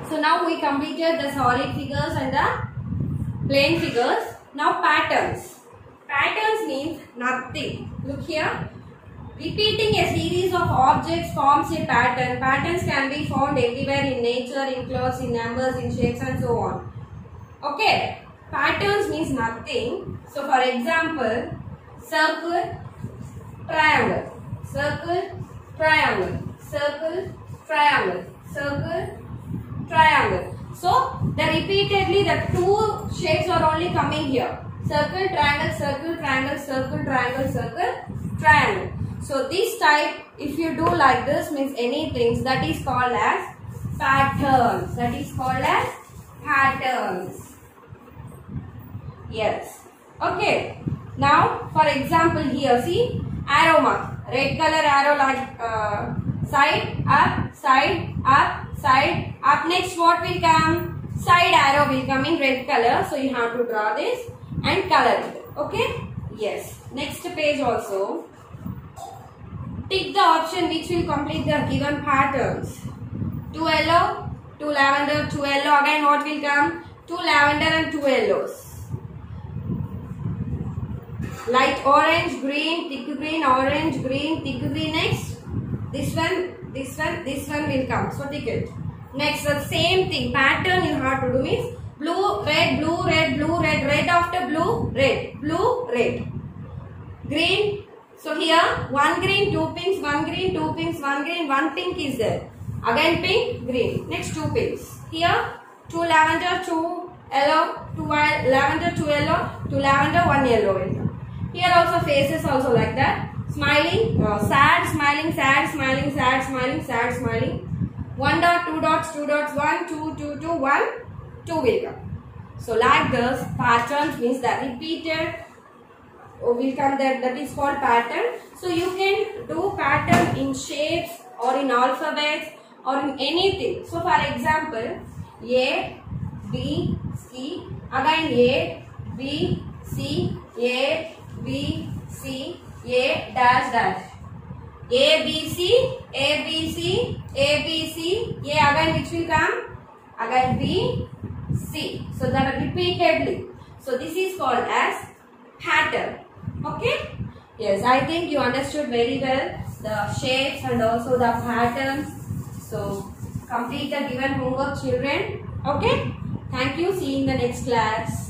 So now we completed the solid figures and the plane figures. Now patterns. Patterns means nothing. Look here. Repeating a series of objects forms a pattern. Patterns can be found everywhere in nature, in clothes, in numbers, in shapes and so on. Okay. Patterns means nothing. So for example, circle, triangle, circle, triangle, circle, triangle, circle, triangle. So the repeatedly the two shapes are only coming here. Circle, triangle, circle, triangle, circle, triangle, circle, triangle. So this type, if you do like this, means anything, that is called as patterns. That is called as patterns. Yes. Okay. Now, for example, here, see, arrow mark. Red color arrow like side, up, side, up, side, up. Next, what will come? Side arrow will come in red color. So, you have to draw this and color it. Okay? Yes. Next page also. Tick the option which will complete the given patterns. 2 yellow, 2 lavender, 2 yellow. Again, what will come? 2 lavender and 2 yellows. Light orange, green, thick green, orange, green, thick green. Next, this one will come. So tick it. Next, the same thing. Pattern you have to do is blue, red, blue, red, blue, red, red after blue, red, blue, red, green. So here, one green, two pinks, one green, two pinks, one green, one pink is there. Again pink, green. Next two pinks. Here, 2 lavender, 2 yellow, 2 lavender, 2 yellow, 2 lavender, 1 yellow. Here also faces also like that. Smiling, sad, smiling, sad, smiling, sad, smiling, sad, smiling. 1 dot, 2 dots, 2 dots, 1, 2, 2, 2, 1, 2 will come. So like this, patterns means that repeated will come that is called pattern. So you can do pattern in shapes or in alphabets or in anything. So for example, A, B, C, again A, B, C, A, B, C, A, dash, dash. A, B, C, A, B, C, A, B, C, A, again which will come? Again B, C. So that are repeatedly. So this is called as pattern. Okay? Yes, I think you understood very well the shapes and also the patterns. So complete the given homework, children. Okay? Thank you. See you in the next class.